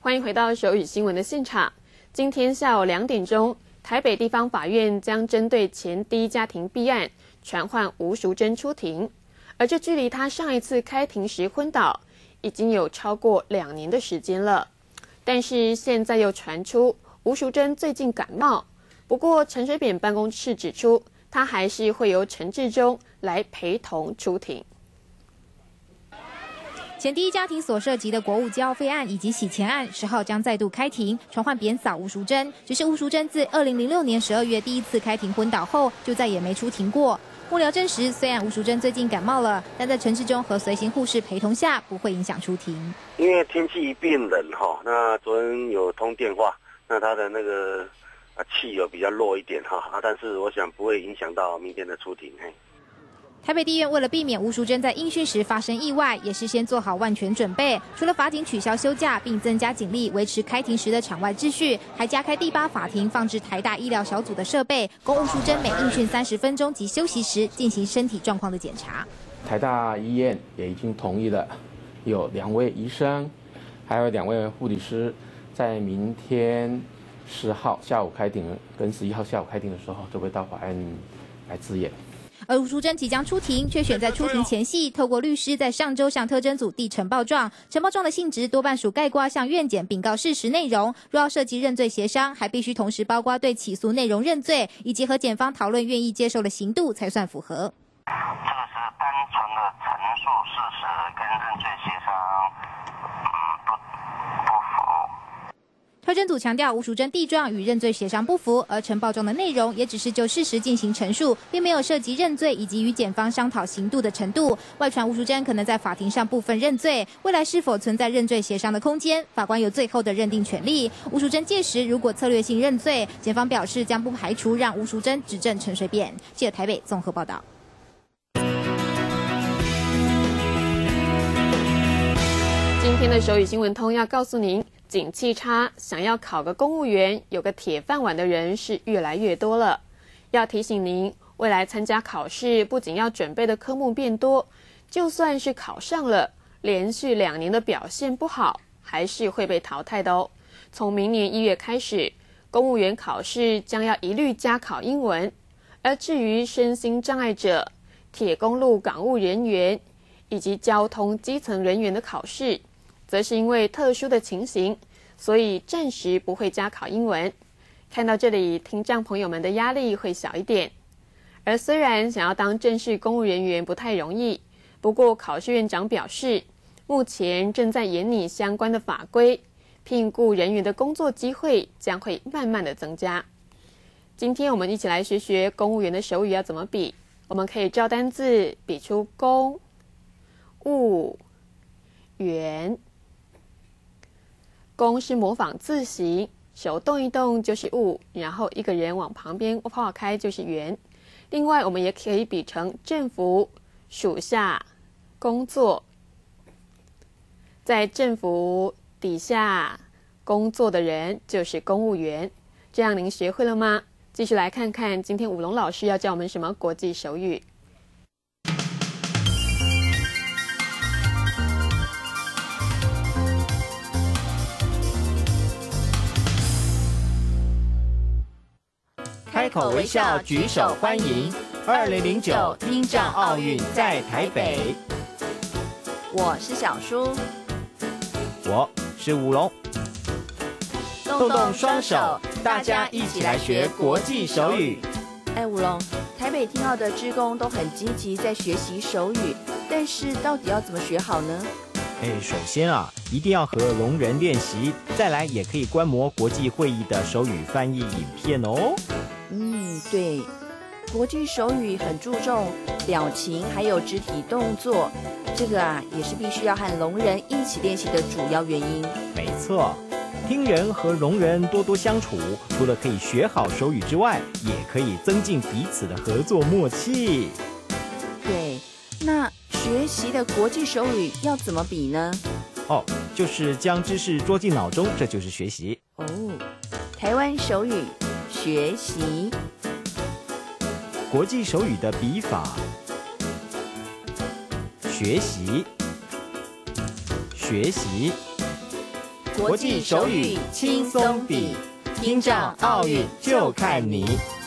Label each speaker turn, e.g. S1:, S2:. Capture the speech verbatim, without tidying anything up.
S1: 欢迎回到手语新闻的现场。今天下午两点钟，台北地方法院将针对前第一家庭弊案传唤吴淑珍出庭，而这距离她上一次开庭时昏倒已经有超过两年的时间了。但是现在又传出吴淑珍最近感冒，不过陈水扁办公室指出，她还是会由陈致中来陪同出庭。
S2: 前第一家庭所涉及的国务交费案以及洗钱案，十号将再度开庭，传唤扁嫂吴淑珍。只是吴淑珍自二零零六年十二月第一次开庭昏倒后，就再也没出庭过。幕僚证实，虽然吴淑珍最近感冒了，但在陈致中和随行护士陪同下，不会影响出庭。
S3: 因为天气变冷哈，那昨天有通电话，那他的那个啊气有比较弱一点哈啊，但是我想不会影响到明天的出庭嘿。
S2: 台北地院为了避免吴淑珍在应讯时发生意外，也事先做好万全准备。除了法警取消休假，并增加警力维持开庭时的场外秩序，还加开第八法庭放置台大医疗小组的设备，供吴淑珍每应讯三十分钟及休息时进行身体状况的检查。
S4: 台大医院也已经同意了，有两位医生，还有两位护理师，在明天十号下午开庭跟十一号下午开庭的时候，都会到法院来质验。
S2: 而吴淑珍即将出庭，却选在出庭前夕，透过律师在上周向特侦组递呈报状。呈报状的性质多半属概括向院检禀告事实内容，若要涉及认罪协商，还必须同时包括对起诉内容认罪，以及和检方讨论愿意接受的刑度，才算符合。
S5: 这是单纯的陈述事实跟认罪协商，嗯，不不符。
S2: 特侦组强调，吴淑珍递状与认罪协商不符，而呈报状的内容也只是就事实进行陈述，并没有涉及认罪以及与检方商讨刑度的程度。外传吴淑珍可能在法庭上部分认罪，未来是否存在认罪协商的空间，法官有最后的认定权利。吴淑珍届时如果策略性认罪，检方表示将不排除让吴淑珍指证陈水扁。记者台北综合报道。
S1: 今天的手语新闻通要告诉您，景气差，想要考个公务员，有个铁饭碗的人是越来越多了。要提醒您，未来参加考试不仅要准备的科目变多，就算是考上了，连续两年的表现不好，还是会被淘汰的哦。从明年一月开始，公务员考试将要一律加考英文。而至于身心障碍者、铁公路港务人员以及交通基层人员的考试，则是因为特殊的情形，所以暂时不会加考英文。看到这里，听障朋友们的压力会小一点。而虽然想要当正式公务人员不太容易，不过考试院长表示，目前正在研拟相关的法规，聘雇人员的工作机会将会慢慢的增加。今天我们一起来学学公务员的手语要怎么比。我们可以照单字比出公、务、员。公是模仿字形，手动一动就是务，然后一个人往旁边跑开就是员。另外我们也可以比成政府属下工作，在政府底下工作的人就是公务员。这样您学会了吗？继续来看看今天武龙老师要教我们什么国际手语。
S6: 开口微笑，举手欢迎。二零零九听障奥运在台北。
S7: 我是小叔，
S6: 我是武龙。动动双手，大家一起来学国际手语。
S7: 哎，武龙，台北听奥的志工都很积极在学习手语，但是到底要怎么学好呢？
S6: 哎，首先啊，一定要和聋人练习，再来也可以观摩国际会议的手语翻译影片哦。
S7: 嗯，对，国际手语很注重表情还有肢体动作，这个啊也是必须要和聋人一起练习的主要原因。
S6: 没错，听人和聋人多多相处，除了可以学好手语之外，也可以增进彼此的合作默契。
S7: 对，那学习的国际手语要怎么比呢？
S6: 哦，就是将知识捉进脑中，这就是学习。
S7: 哦，台湾手语学习。
S6: 国际手语的笔法：学习，学习。 国际手语轻松比，听障奥运就看你。